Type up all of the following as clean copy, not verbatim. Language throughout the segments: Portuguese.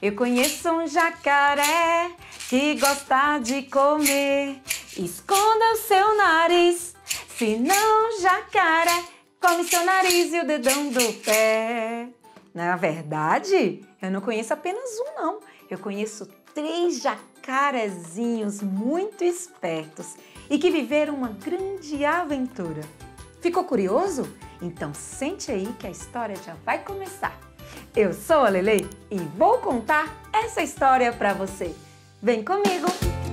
Eu conheço um jacaré que gosta de comer. Esconda o seu nariz, senão jacaré come seu nariz e o dedão do pé. Na verdade, eu não conheço apenas um, não. Eu conheço 3 jacarezinhos muito espertos e que viveram uma grande aventura. Ficou curioso? Então sente aí que a história já vai começar. Eu sou a Lele e vou contar essa história para você. Vem comigo!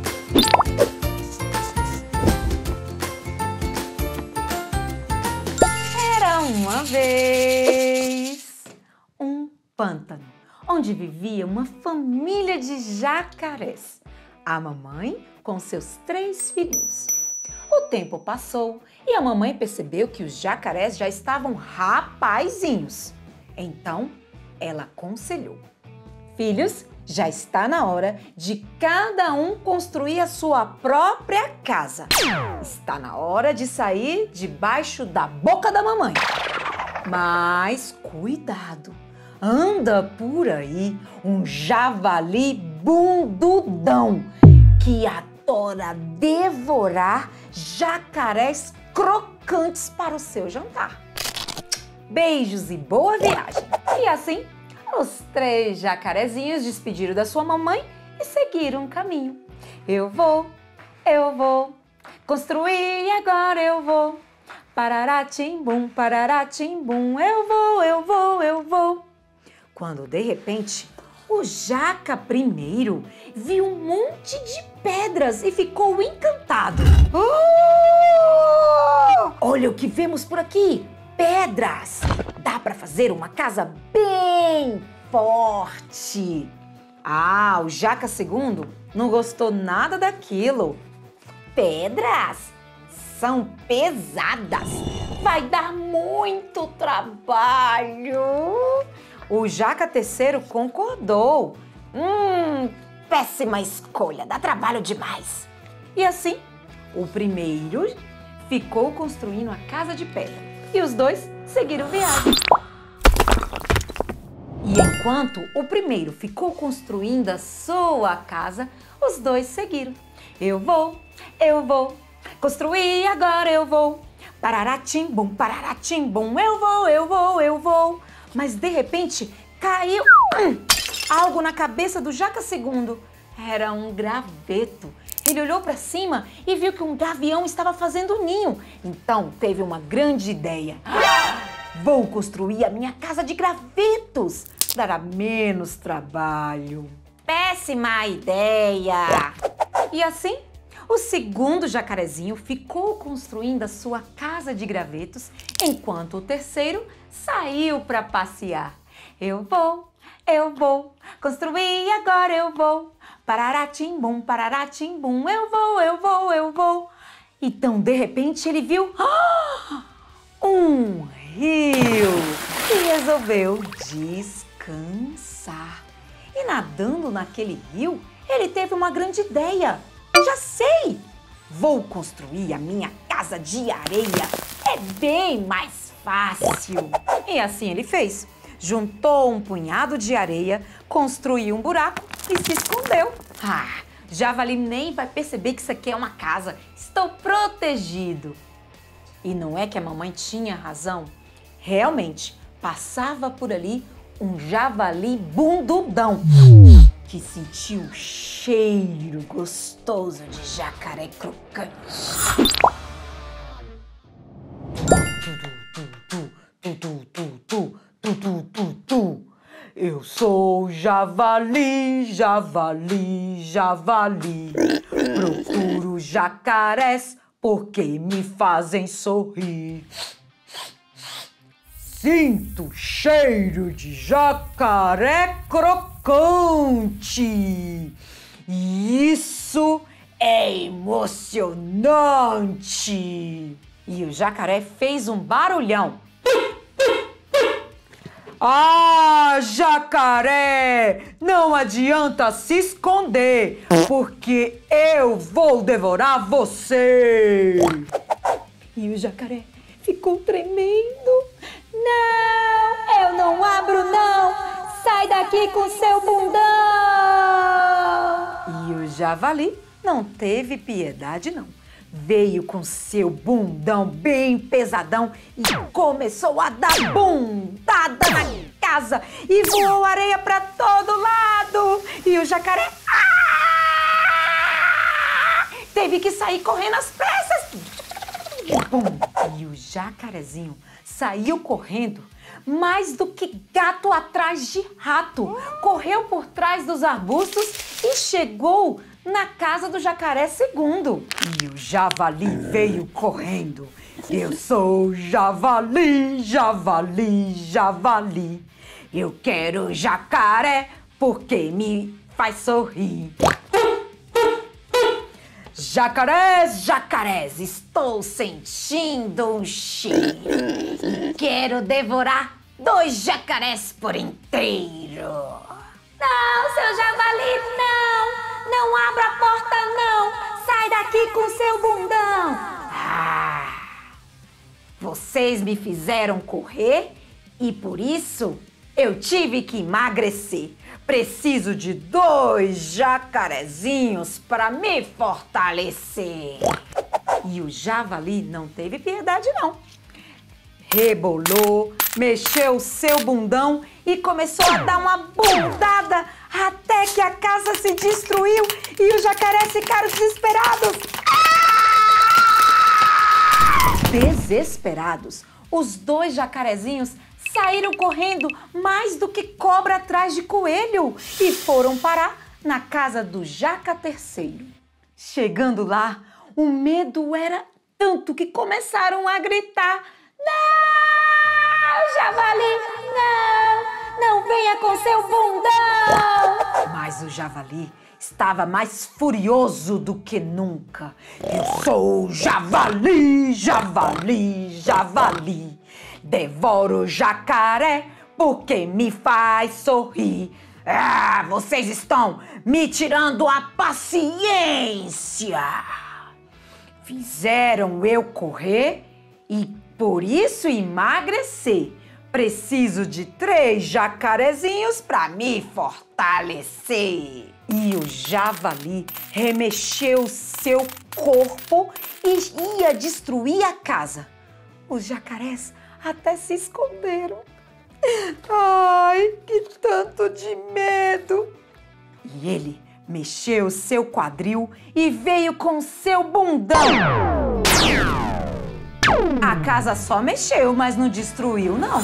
Era uma vez um pântano, onde vivia uma família de jacarés. A mamãe com seus 3 filhinhos. O tempo passou e a mamãe percebeu que os jacarés já estavam rapazinhos. Então, ela aconselhou: filhos, já está na hora de cada um construir a sua própria casa. Está na hora de sair debaixo da boca da mamãe. Mas cuidado, anda por aí um javali bundudão que adora devorar jacarés crocantes para o seu jantar. Beijos e boa viagem! E assim, os 3 jacarezinhos despediram da sua mamãe e seguiram o caminho. Eu vou construir agora eu vou. Pararatim-bum, eu vou. Quando de repente, o jaca primeiro viu um monte de pedras e ficou encantado. Olha o que vemos por aqui! Pedras! Dá para fazer uma casa bem forte. O jaca segundo não gostou nada daquilo. Pedras são pesadas. Vai dar muito trabalho. O jaca terceiro concordou. Péssima escolha, dá trabalho demais. E assim, o primeiro ficou construindo a casa de pedra e os 2 seguiram viagem. E enquanto o primeiro ficou construindo a sua casa, os 2 seguiram. Eu vou construir agora eu vou. Pararatim-bum, eu vou. Mas de repente caiu algo na cabeça do jaca segundo. Era um graveto. Ele olhou para cima e viu que um gavião estava fazendo ninho. Então teve uma grande ideia. Vou construir a minha casa de gravetos. Dará menos trabalho. Péssima ideia! E assim, o segundo jacarezinho ficou construindo a sua casa de gravetos, enquanto o terceiro saiu para passear. Eu vou construir agora eu vou. Pararatim-bum, eu vou. Então, de repente, ele viu um rio e resolveu descansar. E nadando naquele rio, ele teve uma grande ideia. Já sei! Vou construir a minha casa de areia. É bem mais fácil. E assim ele fez. Juntou um punhado de areia, construiu um buraco e se escondeu. Javali nem vai perceber que isso aqui é uma casa. Estou protegido. E não é que a mamãe tinha razão? Realmente, passava por ali um javali bundudão que sentiu o cheiro gostoso de jacaré crocante. Eu sou javali. Procuro jacarés porque me fazem sorrir. Sinto cheiro de jacaré crocante. Isso é emocionante. E o jacaré fez um barulhão. Jacaré! Não adianta se esconder, porque eu vou devorar você! E o jacaré ficou tremendo. Não, eu não abro não! Sai daqui com seu bundão! javali não teve piedade não. Veio com seu bundão bem pesadão e começou a dar bundada na casa e voou areia para todo lado. E o jacaré teve que sair correndo às pressas. E o jacarezinho saiu correndo mais do que gato atrás de rato. Correu por trás dos arbustos e chegou na casa do jacaré segundo. E o javali veio correndo. Eu sou javali, javali, javali. Eu quero jacaré porque me faz sorrir. Jacarés, jacarés, estou sentindo um cheiro. Quero devorar 2 jacarés por inteiro. Não, seu javali, não! Não abra a porta, não! Sai daqui com seu bundão! Vocês me fizeram correr e por isso eu tive que emagrecer. Preciso de 2 jacarezinhos para me fortalecer. E o javali não teve piedade, não. Rebolou, mexeu o seu bundão e começou a dar uma bundada até que a casa se destruiu e os jacarés ficaram desesperados. Desesperados, os 2 jacarezinhos saíram correndo mais do que cobra atrás de coelho e foram parar na casa do Jaca Terceiro. Chegando lá, o medo era tanto que começaram a gritar: não, javali, não, não venha com seu bundão. Mas o javali estava mais furioso do que nunca. Eu sou javali, javali, javali. Devoro jacaré porque me faz sorrir. Vocês estão me tirando a paciência. Fizeram eu correr e por isso emagrecer. Preciso de 3 jacarezinhos para me fortalecer. E o javali remexeu seu corpo e ia destruir a casa. Os jacarés até se esconderam. Ai, que tanto de medo! E ele mexeu seu quadril e veio com seu bundão. A casa só mexeu, mas não destruiu, não.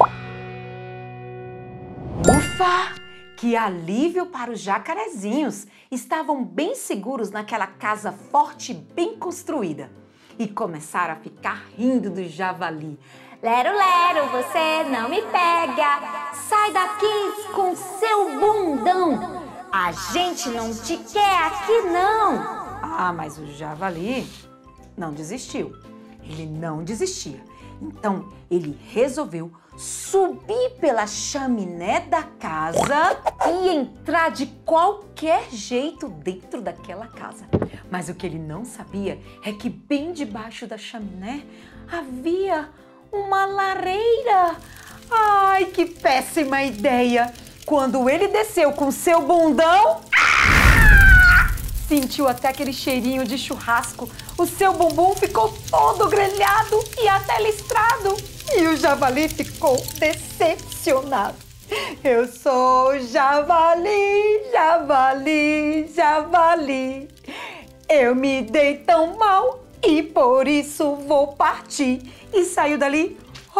Ufa! Que alívio para os jacarezinhos! Estavam bem seguros naquela casa forte e bem construída. E começaram a ficar rindo do javali. Lero, lero, você não me pega. Sai daqui com seu bundão. A gente não te quer aqui, não. Mas o javali não desistiu. Ele não desistia. Então, ele resolveu subir pela chaminé da casa e entrar de qualquer jeito dentro daquela casa. Mas o que ele não sabia é que bem debaixo da chaminé havia uma lareira. Ai, que péssima ideia! Quando ele desceu com seu bundão, sentiu até aquele cheirinho de churrasco. O seu bumbum ficou todo grelhado e até listrado. E o javali ficou decepcionado. Eu sou javali, javali, javali. Eu me dei tão mal e por isso vou partir. E saiu dali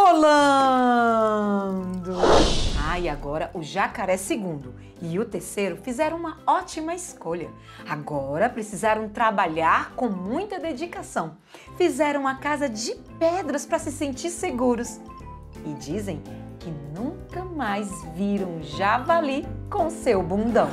rolando. E agora o jacaré segundo e o terceiro fizeram uma ótima escolha. Agora precisaram trabalhar com muita dedicação. Fizeram uma casa de pedras para se sentir seguros. E dizem que nunca mais viram um javali com seu bundão.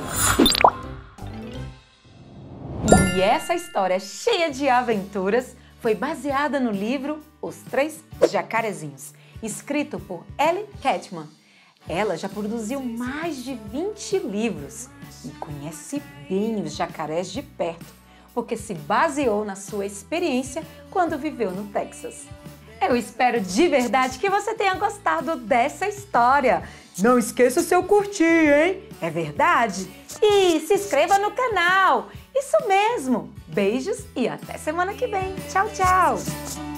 E essa história cheia de aventuras foi baseada no livro Os 3 Jacarezinhos, escrito por Ellie Catchman. Ela já produziu mais de 20 livros e conhece bem os jacarés de perto, porque se baseou na sua experiência quando viveu no Texas. Eu espero de verdade que você tenha gostado dessa história. Não esqueça seu curtir, hein? É verdade? E se inscreva no canal. Isso mesmo. Beijos e até semana que vem. Tchau, tchau.